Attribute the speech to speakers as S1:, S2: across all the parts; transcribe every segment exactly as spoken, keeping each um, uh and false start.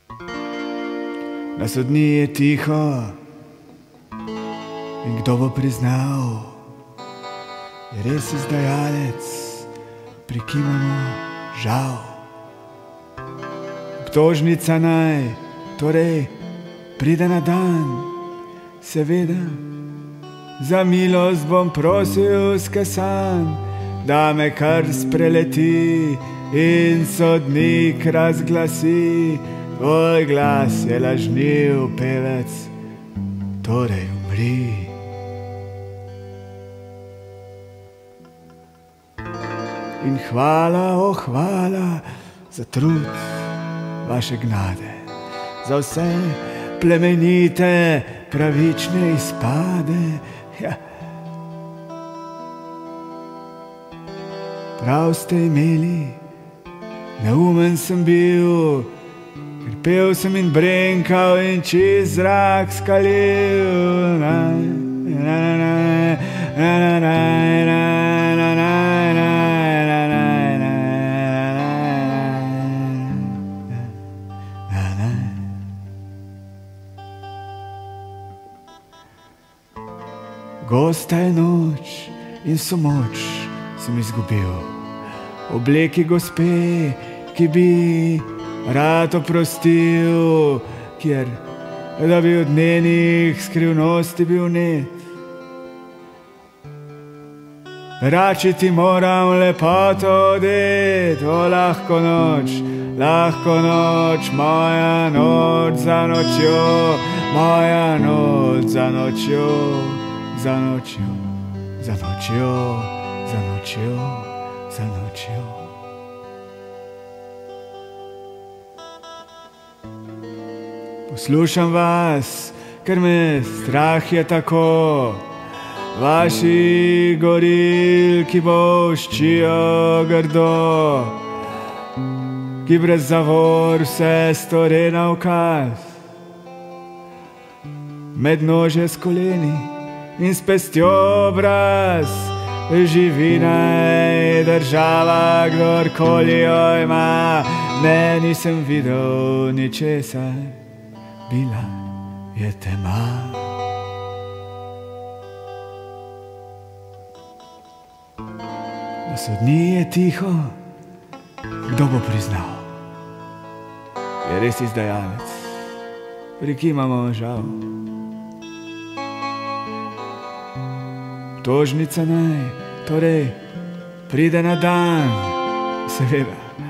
S1: Na sodni je tiho in kdo bo priznal, je res izdajalec, prikimamo žal. Obtožnica naj torej pride na dan, seveda, za milost bom prosil skesan, da me kar spreleti in sodnik razglasi, tvoj glas je lažniv pevec, torej umri. In hvala, o hvala za trud vaše gnade, za vse plemenite, pravične izpade. Ja. Prav ste imeli, neumen sem bil, ker pel sem in brenkal in čez zrak skalil. Na, na, na, na, na, na, na, na, na, na, na. Gosta je noč in vso moč sem izgubil, v obleki gospe, ki bi rad oprostil, kjer da bi od njenih skrivnosti bil net. Vračiti moram lepoto odet, o lahko noč, lahko noč, moja noč za nočjo, moja noč za nočjo. Za nočjo, za nočjo, za nočjo, za nočjo. Poslušam vas, ker me strah je tako, vaši gorilki bolščijo grdo, ki brez zavor vse stori na ukaz. Med nože s koleni in s pestjo obraz, živina je država, kdorkoli jo ima. Ne, nisem videl ničesar, bila je tema. Na sodni je tiho, kdo bo priznal, je res izdajalec, prikimamo žal. Obtožnica naj torej pride na dan, seveda,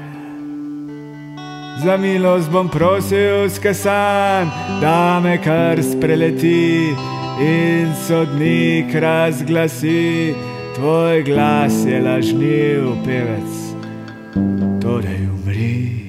S1: za milost bom prosil skesan, da me kar spreleti in sodnik razglasi, tvoj glas je lažniv pevec, torej umri.